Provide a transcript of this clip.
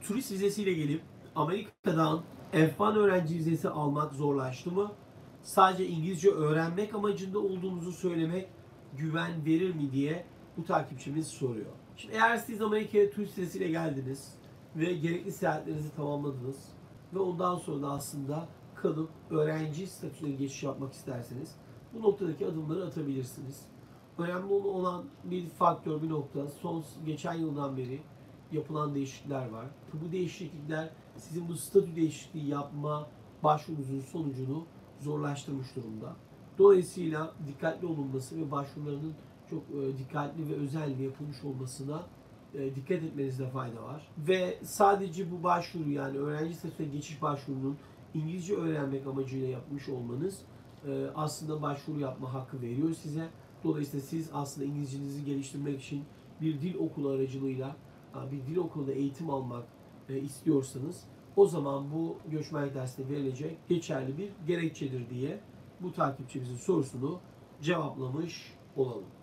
turist vizesiyle gelip Amerika'dan F1 öğrenci vizesi almak zorlaştı mı? Sadece İngilizce öğrenmek amacında olduğunuzu söylemek güven verir mi diye bu takipçimiz soruyor. Şimdi eğer siz Amerika'ya turist vizesiyle geldiniz ve gerekli seyahatlerinizi tamamladınız ve ondan sonra da aslında kalıp öğrenci statüsüne geçiş yapmak isterseniz bu noktadaki adımları atabilirsiniz. Önemli olan bir faktör, bir nokta, geçen yıldan beri yapılan değişiklikler var. Bu değişiklikler sizin bu statü değişikliği yapma başvurunuzun sonucunu zorlaştırmış durumda. Dolayısıyla dikkatli olunması ve başvurularının çok dikkatli ve özenli yapılmış olmasına dikkat etmenizde fayda var. Ve sadece bu başvuru, yani öğrenci statüsüne geçiş başvurunun İngilizce öğrenmek amacıyla yapmış olmanız aslında başvuru yapma hakkı veriyor size. Dolayısıyla siz aslında İngilizcenizi geliştirmek için bir dil okulu aracılığıyla bir dil okulunda eğitim almak istiyorsanız o zaman bu göçmenlik dersine verilecek geçerli bir gerekçedir diye bu takipçimizin sorusunu cevaplamış olalım.